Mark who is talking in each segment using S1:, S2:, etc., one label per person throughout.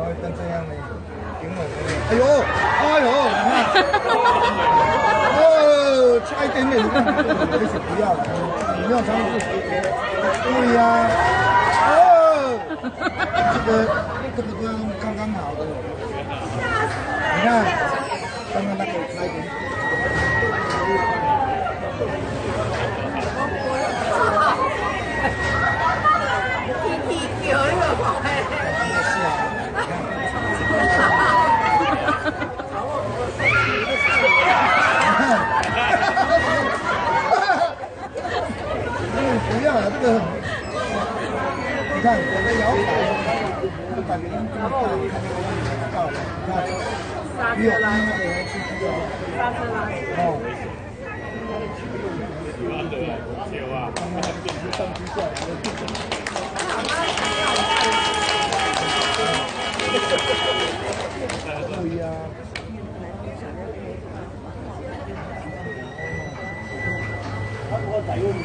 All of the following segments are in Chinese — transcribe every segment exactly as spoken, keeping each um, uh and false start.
S1: 跟这样的平稳的，哎呦，哎呦，你看，哦，差一点点，而且不要了，你没有尝试，对呀，哦，这个这个都刚刚好的，你看，刚刚那个差一点。 不要了，这个，你看我在摇摆，就感觉这么大，看这个样子到了，你看，比我刚刚那个人出去哦，哦，刚刚变成上去下来了，不一样。 我采用。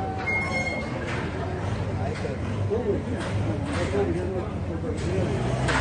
S1: 来一个。